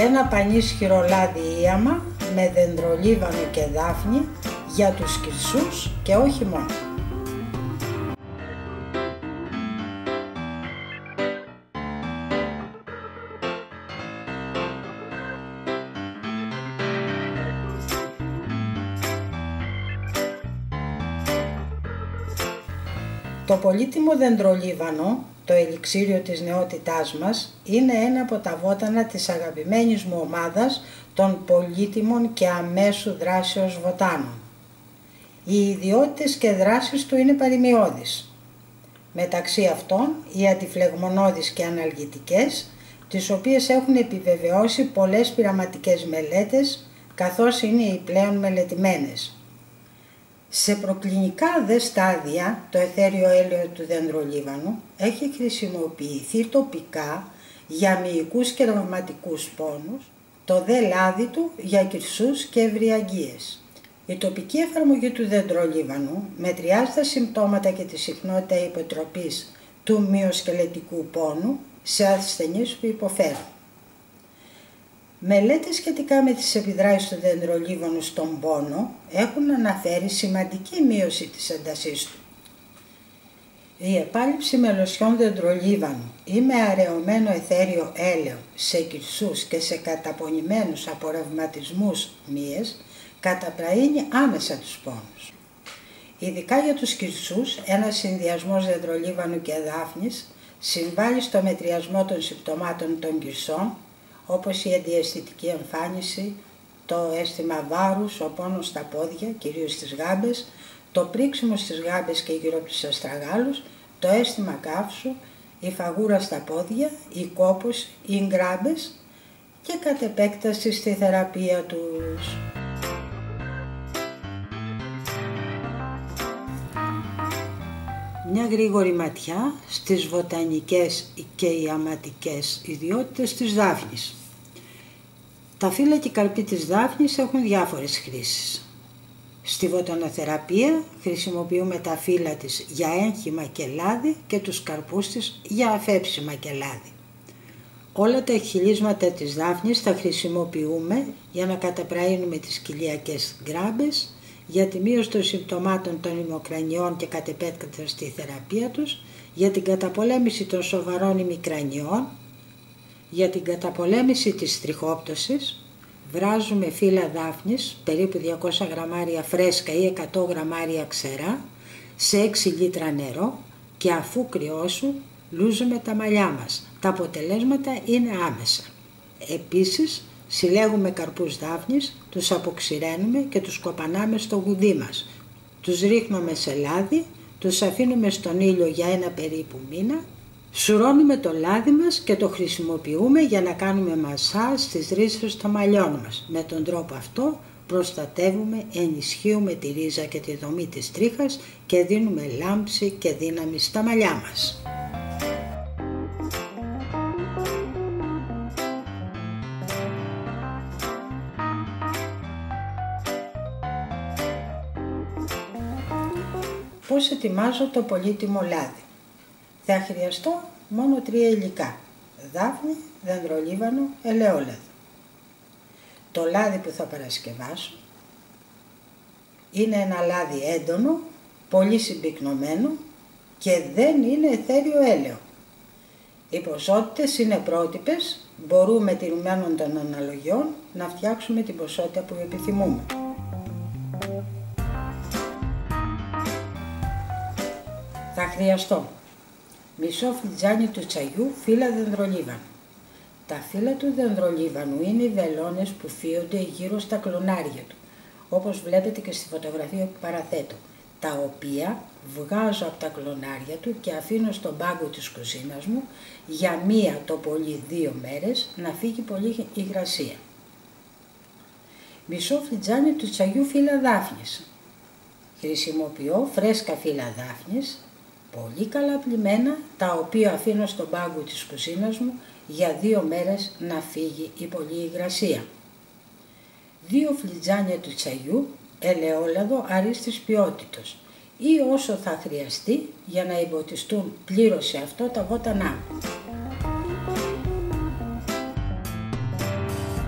Ένα πανίσχυρο λάδι ίαμα με δεντρολίβανο και δάφνη για τους κυρσούς και όχι μόνο. Το πολύτιμο δεντρολίβανο, το ελιξίριο της νεότητάς μας, είναι ένα από τα βότανα της αγαπημένης μου ομάδας των πολύτιμων και αμέσου δράσεως βοτάνων. Οι ιδιότητες και δράσεις του είναι παρημιώδεις. Μεταξύ αυτών οι αντιφλεγμονώδεις και αναλγητικές, τις οποίες έχουν επιβεβαιώσει πολλές πειραματικές μελέτες, καθώς είναι οι πλέον μελετημένες. Σε προκλινικά δε στάδια το αιθέριο έλαιο του δεντρολίβανου έχει χρησιμοποιηθεί τοπικά για μυϊκούς και ρευματικούς πόνους, το δε λάδι του για κυρσούς και ευρυαγγείες. Η τοπική εφαρμογή του δεντρολίβανου μετριάζει τα συμπτώματα και τη συχνότητα υποτροπής του μυοσκελετικού πόνου σε ασθενείς που υποφέρουν. Μελέτες σχετικά με τις επιδράσεις του δεντρολίβανου στον πόνο έχουν αναφέρει σημαντική μείωση της έντασής του. Η επάλυψη με λοσιόν δεντρολίβανου ή με αραιωμένο αιθέριο έλαιο σε κυρσούς και σε καταπονημένους από ρευματισμούς μύες καταπραίνει άμεσα τους πόνους. Ειδικά για τους κυρσούς, ένας συνδυασμός δεντρολίβανου και δάφνης συμβάλλει στο μετριασμό των συμπτωμάτων των κυρσών, όπως η αντιαισθητική εμφάνιση, το αίσθημα βάρους, ο πόνος στα πόδια, κυρίως στις γάμπες, το πρίξιμο στις γάμπες και γύρω από τους αστραγάλους, το αίσθημα καύσου, η φαγούρα στα πόδια, η κόπωση, οι γκράμπες και κατ' επέκταση στη θεραπεία τους. Μια γρήγορη ματιά στις βοτανικές και ιαματικές ιδιότητες της δάφνης. Τα φύλλα και οι καρποί της δάφνης έχουν διάφορες χρήσεις. Στη βοτανοθεραπεία χρησιμοποιούμε τα φύλλα της για έγχυμα και λάδι και τους καρπούς της για αφέψιμα και λάδι. Όλα τα εκχυλίσματα της δάφνης τα χρησιμοποιούμε για να καταπραίνουμε τις κοιλιακές γκράμπες, για τη μείωση των συμπτωμάτων των ημοκρανιών και κατ' επέκταση στη θεραπεία τους, για την καταπολέμηση των σοβαρών ημικρανιών, για την καταπολέμηση της τριχόπτωσης. Βράζουμε φύλλα δάφνης, περίπου 200 γραμμάρια φρέσκα ή 100 γραμμάρια ξερά, σε 6 λίτρα νερό και αφού κρυώσουν λούζουμε τα μαλλιά μας. Τα αποτελέσματα είναι άμεσα. Επίσης, συλλέγουμε καρπούς δάφνης, τους αποξηραίνουμε και τους κοπανάμε στο γουδί μας. Τους ρίχνουμε σε λάδι, τους αφήνουμε στον ήλιο για ένα περίπου μήνα, σουρώνουμε το λάδι μας και το χρησιμοποιούμε για να κάνουμε μασάζ στις ρίζες των μαλλιών μας. Με τον τρόπο αυτό προστατεύουμε, ενισχύουμε τη ρίζα και τη δομή της τρίχας και δίνουμε λάμψη και δύναμη στα μαλλιά μας. Πώς ετοιμάζω το πολύτιμο λάδι. Θα χρειαστώ μόνο 3 υλικά: δάφνη, δεντρολίβανο, ελαιόλαδο. Το λάδι που θα παρασκευάσω είναι ένα λάδι έντονο, πολύ συμπυκνωμένο και δεν είναι αιθέριο έλαιο. Οι ποσότητες είναι πρότυπες, μπορούμε τηρουμένων των αναλογιών να φτιάξουμε την ποσότητα που επιθυμούμε. Θα χρειαστώ μισό φλιτζάνι του τσαγιού φύλλα δεντρολίβανου. Τα φύλλα του δεντρολίβανου είναι οι βελόνες που φύονται γύρω στα κλονάρια του, όπως βλέπετε και στη φωτογραφία που παραθέτω, τα οποία βγάζω από τα κλονάρια του και αφήνω στον πάγκο της κουζίνας μου για 1 το πολύ 2 μέρες να φύγει πολύ υγρασία. Μισό φλιτζάνι του τσαγιού φύλλα δάφνης. Χρησιμοποιώ φρέσκα φύλλα δάφνης, πολύ καλά πλυμμένα, τα οποία αφήνω στον πάγκο της κουζίνας μου για 2 μέρες να φύγει η πολλή υγρασία. 2 φλιτζάνια του τσαγιού ελαιόλαδο αρίστης ποιότητος ή όσο θα χρειαστεί για να εμποτιστούν πλήρως σε αυτό τα βότανά μου.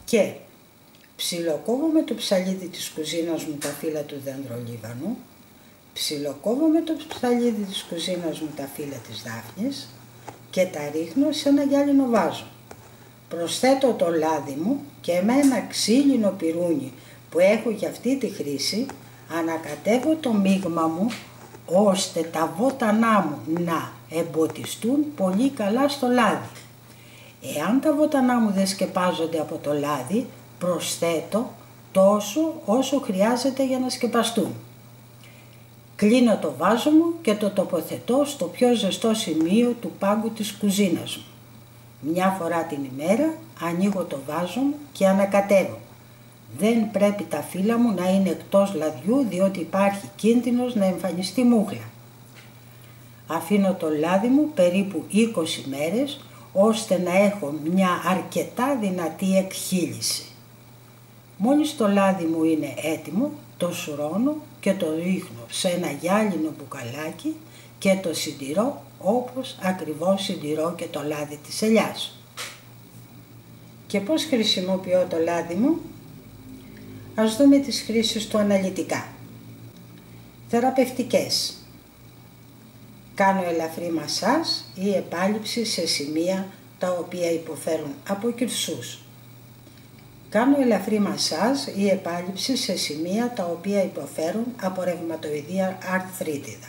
Και ψιλοκόβω το ψαλίδι της κουζίνας μου τα φύλλα του δεντρολίβανου, ψιλοκόβω το ψαλίδι της κουζίνας μου τα φύλλα της δάφνης και τα ρίχνω σε ένα γυάλινο βάζο. Προσθέτω το λάδι μου και με ένα ξύλινο πυρούνι που έχω για αυτή τη χρήση ανακατεύω το μείγμα μου ώστε τα βότανά μου να εμποτιστούν πολύ καλά στο λάδι. Εάν τα βότανά μου δεν σκεπάζονται από το λάδι, προσθέτω τόσο όσο χρειάζεται για να σκεπαστούν. Κλείνω το βάζο μου και το τοποθετώ στο πιο ζεστό σημείο του πάγκου της κουζίνας μου. Μια φορά την ημέρα ανοίγω το βάζο μου και ανακατεύω. Δεν πρέπει τα φύλλα μου να είναι εκτός λαδιού διότι υπάρχει κίνδυνος να εμφανιστεί μούχλα. Αφήνω το λάδι μου περίπου 20 μέρες ώστε να έχω μια αρκετά δυνατή εκχύληση. Μόλις το λάδι μου είναι έτοιμο, το σουρώνω και το ρίχνω σε ένα γυάλινο μπουκαλάκι και το συντηρώ όπως ακριβώς συντηρώ και το λάδι της ελιάς. Και πώς χρησιμοποιώ το λάδι μου? Ας δούμε τις χρήσεις του αναλυτικά. Θεραπευτικές. Κάνω ελαφρύ μασάζ ή επάλυψη σε σημεία τα οποία υποφέρουν από κυρσούς. Κάνω ελαφρύ μασάζ ή επάλυψη σε σημεία τα οποία υποφέρουν από ρευματοειδή αρθρίτιδα.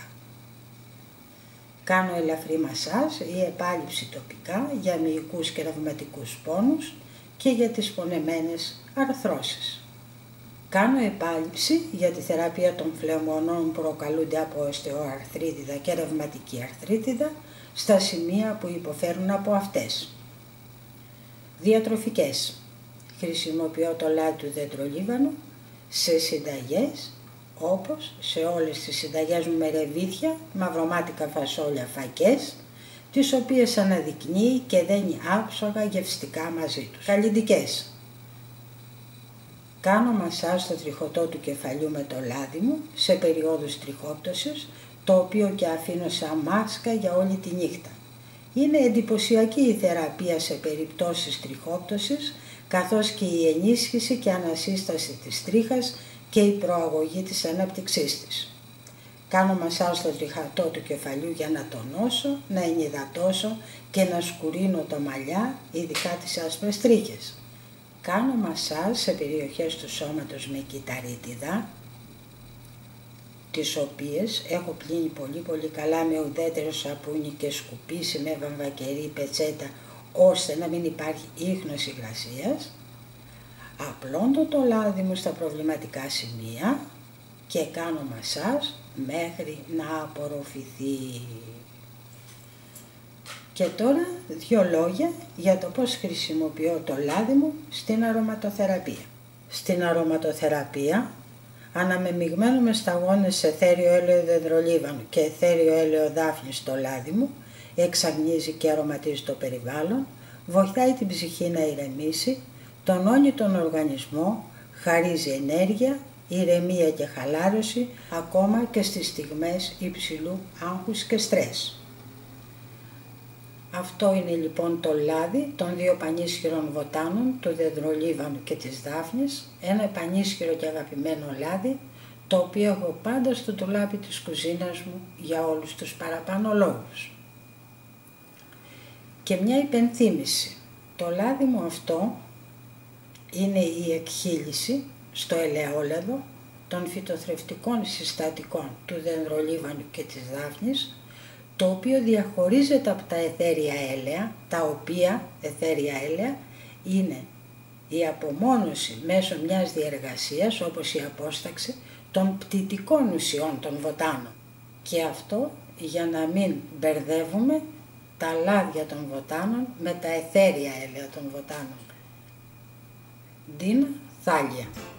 Κάνω ελαφρύ μασάζ ή επάλυψη τοπικά για μυϊκούς και ρευματικούς πόνους και για τις πονεμένες αρθρώσεις. Κάνω επάλυψη για τη θεραπεία των φλεγμονών που προκαλούνται από οστεοαρθρίτιδα και ρευματική αρθρίτιδα στα σημεία που υποφέρουν από αυτές. Διατροφικές. Χρησιμοποιώ το λάδι του δεντρολίβανου σε συνταγές όπως σε όλες τις συνταγές μου με ρεβίθια, μαυρομάτικα φασόλια, φακές, τις οποίες αναδεικνύει και δένει άψογα γευστικά μαζί τους. Καλλυντικές. Κάνω μασάζ στο τριχωτό του κεφαλιού με το λάδι μου σε περιόδους τριχόπτωσης, το οποίο και αφήνω σαν μάσκα για όλη τη νύχτα. Είναι εντυπωσιακή η θεραπεία σε περιπτώσεις τριχόπτωσης, καθώς και η ενίσχυση και ανασύσταση της τρίχας και η προαγωγή της ανάπτυξής της. Κάνω μασάζ στο τριχωτό του κεφαλιού για να τονώσω, να ενυδατώσω και να σκουρίνω τα μαλλιά, ειδικά τις άσπρες τρίχες. Κάνω μασάζ σε περιοχές του σώματος με κυταρίτιδα, τις οποίες έχω πλύνει πολύ καλά με ουδέτερο σαπούνι και σκουπίσει με βαμβακερή πετσέτα ώστε να μην υπάρχει ίχνος υγρασίας. Απλώνω το λάδι μου στα προβληματικά σημεία και κάνω μασάζ μέχρι να απορροφηθεί. Και τώρα 2 λόγια για το πώς χρησιμοποιώ το λάδι μου στην αρωματοθεραπεία. Στην αρωματοθεραπεία αναμεμειγμένο με σταγόνες σε εθέριο έλαιο δεντρολίβανου και εθέριο έλαιο δάφνης στο λάδι μου, εξαγνίζει και αρωματίζει το περιβάλλον, βοηθάει την ψυχή να ηρεμήσει, τονώνει τον οργανισμό, χαρίζει ενέργεια, ηρεμία και χαλάρωση ακόμα και στις στιγμές υψηλού άγχους και στρες. Αυτό είναι λοιπόν το λάδι των 2 πανίσχυρων βοτάνων, του δεντρολίβανου και της δάφνης, ένα πανίσχυρο και αγαπημένο λάδι, το οποίο έχω πάντα στο ντουλάπι της κουζίνας μου για όλους τους παραπάνω λόγους. Και μια υπενθύμηση, το λάδι μου αυτό είναι η εκχύληση στο ελαιόλαδο των φυτοθρεπτικών συστατικών του δεντρολίβανου και της δάφνης, το οποίο διαχωρίζεται από τα αιθέρια έλαια, τα οποία αιθέρια έλαια είναι η απομόνωση μέσω μιας διεργασίας, όπως η απόσταξη, των πτυτικών ουσιών των βοτάνων. Και αυτό για να μην μπερδεύουμε τα λάδια των βοτάνων με τα αιθέρια έλαια των βοτάνων. Ντίνα Θάλια.